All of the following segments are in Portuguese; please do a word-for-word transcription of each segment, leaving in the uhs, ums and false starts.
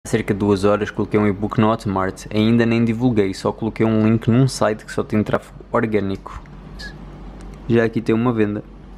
Há cerca de duas horas coloquei um e-book no Hotmart, ainda nem divulguei, só coloquei um link num site que só tem tráfego orgânico. Já aqui tem uma venda.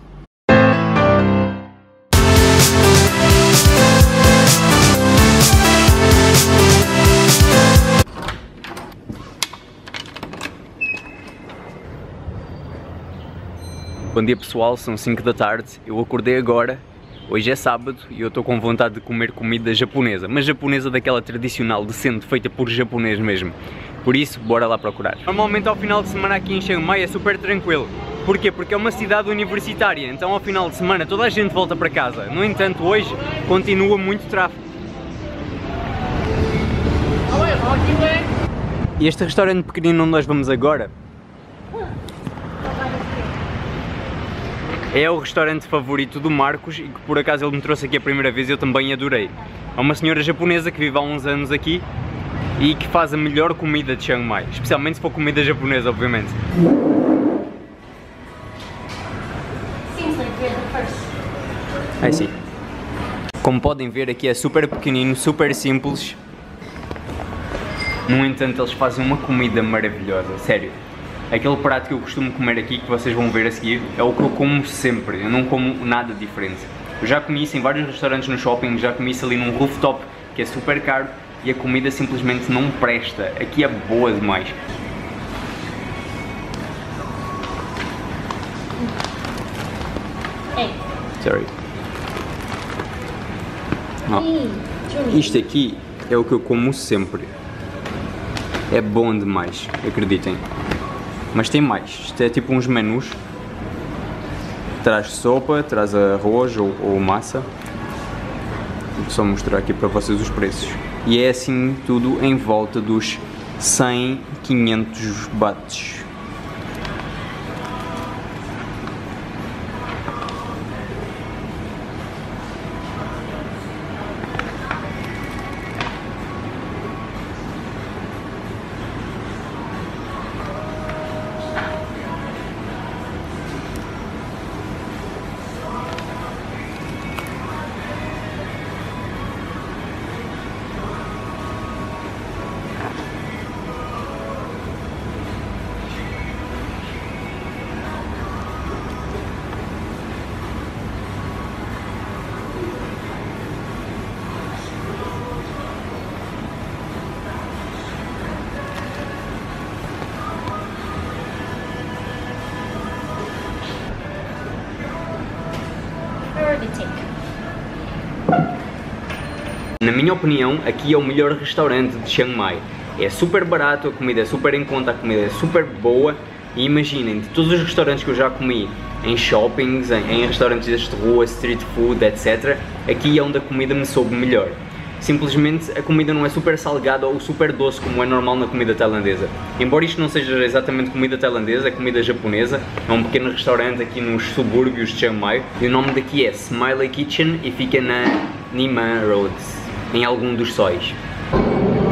Bom dia pessoal, são cinco da tarde, eu acordei agora. Hoje é sábado e eu estou com vontade de comer comida japonesa, mas japonesa daquela tradicional, decente, feita por japonês mesmo. Por isso, bora lá procurar. Normalmente ao final de semana aqui em Chiang Mai é super tranquilo. Porquê? Porque é uma cidade universitária, então ao final de semana toda a gente volta para casa. No entanto, hoje continua muito tráfego. E este restaurante pequenino onde nós vamos agora é o restaurante favorito do Marcos e que por acaso ele me trouxe aqui a primeira vez e eu também adorei. É uma senhora japonesa que vive há uns anos aqui e que faz a melhor comida de Chiang Mai, especialmente se for comida japonesa, obviamente. É sim. Como podem ver, aqui é super pequenino, super simples. No entanto, eles fazem uma comida maravilhosa, sério. Aquele prato que eu costumo comer aqui, que vocês vão ver a seguir, é o que eu como sempre, eu não como nada diferente. Eu já comi isso em vários restaurantes no shopping, já comi isso ali num rooftop, que é super caro, e a comida simplesmente não presta. Aqui é boa demais. Hey. Sorry. Oh. Isto aqui é o que eu como sempre. É bom demais, acreditem. Mas tem mais, isto é tipo uns menus. Traz sopa, traz arroz ou, ou massa. Vou só mostrar aqui para vocês os preços. E é assim tudo em volta dos cem, quinhentos bahts. Na minha opinião, aqui é o melhor restaurante de Chiang Mai. É super barato, a comida é super em conta, a comida é super boa. E imaginem, de todos os restaurantes que eu já comi em shoppings, em, em restaurantes de rua, street food, etcétera, aqui é onde a comida me soube melhor. Simplesmente a comida não é super salgada ou super doce como é normal na comida tailandesa. Embora isto não seja exatamente comida tailandesa, é comida japonesa. É um pequeno restaurante aqui nos subúrbios de Chiang Mai. E o nome daqui é Smiley Kitchen e fica na Nima Road, em algum dos sóis.